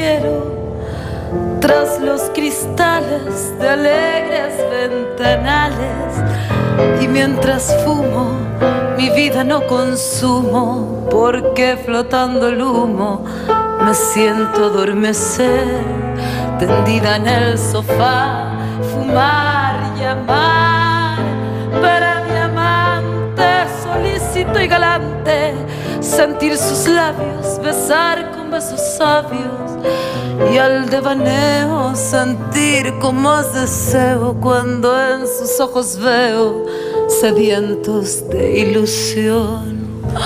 quiero. Tras los cristales de alegres ventanales, y mientras fumo, mi vida no consumo, porque flotando el humo me siento adormecer, tendida en el sofá, fumar y amar. Para mi amante solícito y galante, sentir sus labios, besar con besos sabios, y al devaneo sentir con más deseo cuando en sus ojos veo sedientos de ilusión.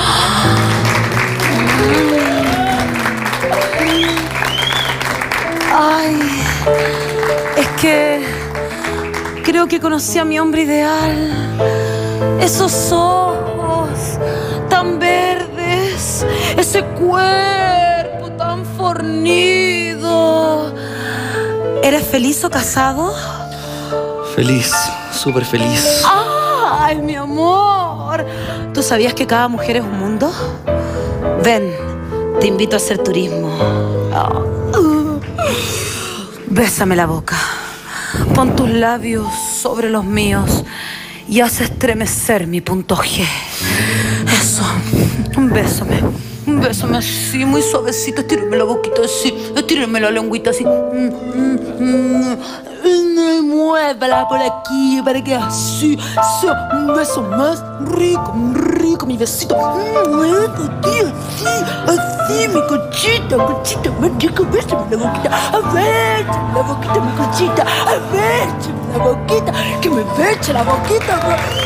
Ay, es que creo que conocí a mi hombre ideal. Esos ojos tan verdes, ese cuerpo tan fornido. ¿Eres feliz o casado? Feliz, súper feliz. ¡Ay, mi amor! ¿Tú sabías que cada mujer es un mundo? Ven, te invito a hacer turismo. Bésame la boca. Pon tus labios sobre los míos y haz estremecer mi punto G. Eso, bésame. Bésame así, muy suavecito. Estírame la boquita así. Estírame la lengüita así. Muévala por aquí para que así sea un beso más rico, mi besito. Así, mi conchita, más rico. Bésame la boquita. A ver, la boquita, mi conchita. A ver, la boquita. Que me beche la boquita.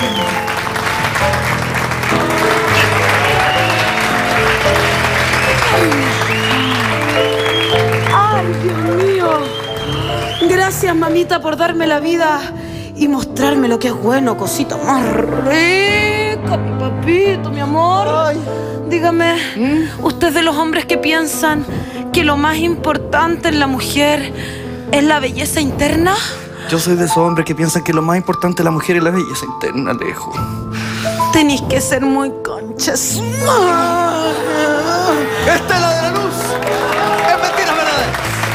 Ay, Dios mío. Gracias, mamita, por darme la vida y mostrarme lo que es bueno, cosita más rica, mi papito, mi amor. Ay. Dígame, ¿usted es de los hombres que piensan que lo más importante en la mujer es la belleza interna? Yo soy de esos hombres que piensan que lo más importante de la mujer es la belleza interna, Alejo. Tenís que ser muy conchas. ¡Estela de la Luz! ¡Es mentira, verdad!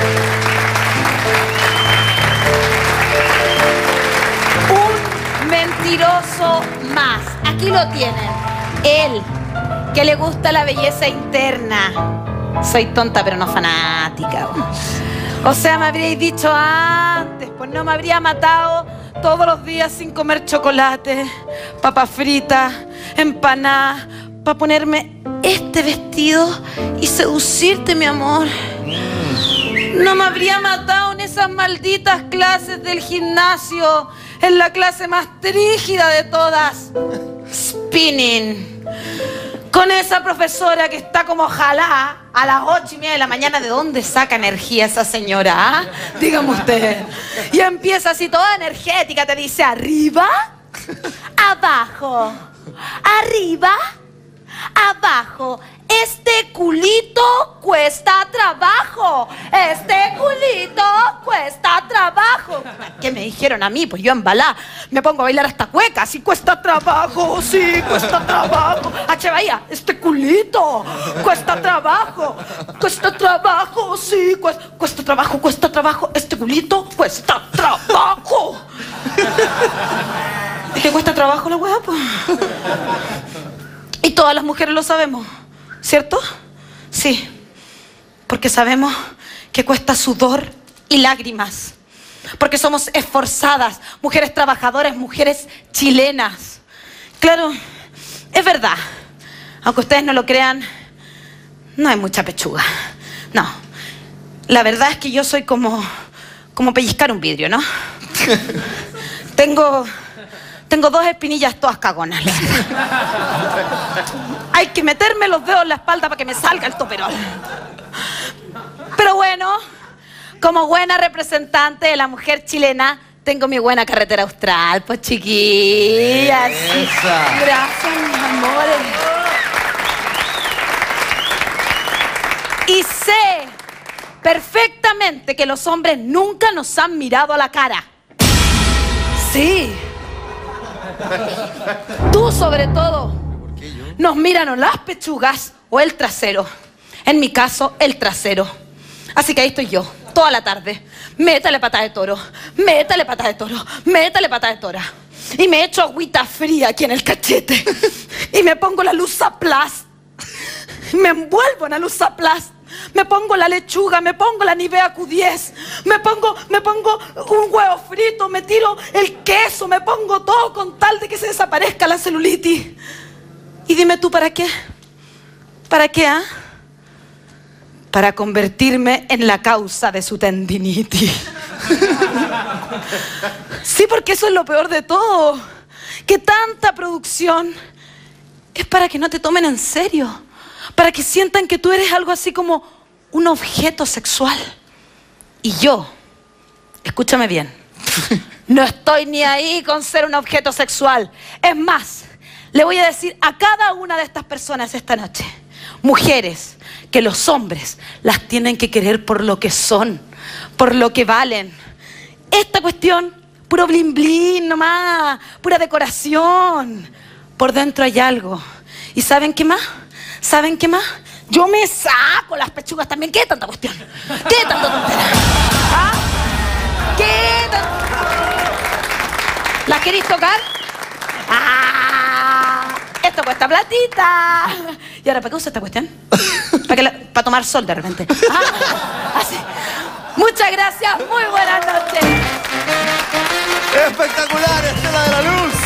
Un mentiroso más. Aquí lo tienen. Él, que le gusta la belleza interna. Soy tonta, pero no fanática. O sea, me habríais dicho antes, pues no me habría matado todos los días sin comer chocolate, papas fritas, empanadas, para ponerme este vestido y seducirte, mi amor. No me habría matado en esas malditas clases del gimnasio, en la clase más rígida de todas, spinning. Con esa profesora que está como jalá a las 8:30 de la mañana. ¿De dónde saca energía esa señora? ¿Ah? Dígame usted. Y empieza así toda energética, te dice arriba, abajo, arriba, abajo. Este culito cuesta trabajo. Este culito cuesta trabajo. ¿Qué me dijeron a mí? Pues yo embalá me pongo a bailar hasta cueca. Sí, cuesta trabajo, sí, cuesta trabajo. H. Bahía, este culito cuesta trabajo. Cuesta trabajo, sí, cuesta trabajo, cuesta trabajo. Este culito cuesta trabajo. ¿Es que cuesta trabajo la hueá, pues? Y todas las mujeres lo sabemos, ¿cierto? Sí, porque sabemos que cuesta sudor y lágrimas, porque somos esforzadas, mujeres trabajadoras, mujeres chilenas. Claro, es verdad, aunque ustedes no lo crean, no hay mucha pechuga, no. La verdad es que yo soy como pellizcar un vidrio, ¿no? Tengo 2 espinillas todas cagonas. Hay que meterme los dedos en la espalda para que me salga el toperol. Pero bueno, como buena representante de la mujer chilena, tengo mi buena carretera austral, pues chiquillas. Gracias, mis amores. Y sé perfectamente que los hombres nunca nos han mirado a la cara. Sí. Tú sobre todo. ¿Por qué yo? Nos miran o las pechugas o el trasero. En mi caso, el trasero. Así que ahí estoy yo, toda la tarde. Métale patada de toro, métale patada de toro, métale patada de tora. Y me echo agüita fría aquí en el cachete. Y me pongo la Lusaplast. Me envuelvo en la Lusaplast. Me pongo la lechuga, me pongo la Nivea Q10, me pongo un huevo frito, me tiro el queso, me pongo todo con tal de que se desaparezca la celulitis. Y dime tú, ¿para qué? ¿Para qué, ah? Para convertirme en la causa de su tendinitis. Sí, porque eso es lo peor de todo. Que tanta producción es para que no te tomen en serio. Para que sientan que tú eres algo así como un objeto sexual. Y yo, escúchame bien, no estoy ni ahí con ser un objeto sexual. Es más, le voy a decir a cada una de estas personas esta noche, mujeres, que los hombres las tienen que querer por lo que son, por lo que valen. Esta cuestión, puro blin blin nomás, pura decoración. Por dentro hay algo. ¿Y saben qué más? ¿Saben qué más? Yo me saco las pechugas también. ¿Qué tanta cuestión? ¿Qué tanta tontera? ¿Ah? ¿Qué tanta? ¿Las queréis tocar? ¡Ah! Esto cuesta platita. ¿Y ahora para qué usa esta cuestión? Para tomar sol de repente. ¿Ah? Así. Muchas gracias. Muy buenas noches. Espectacular, Estela de la Luz.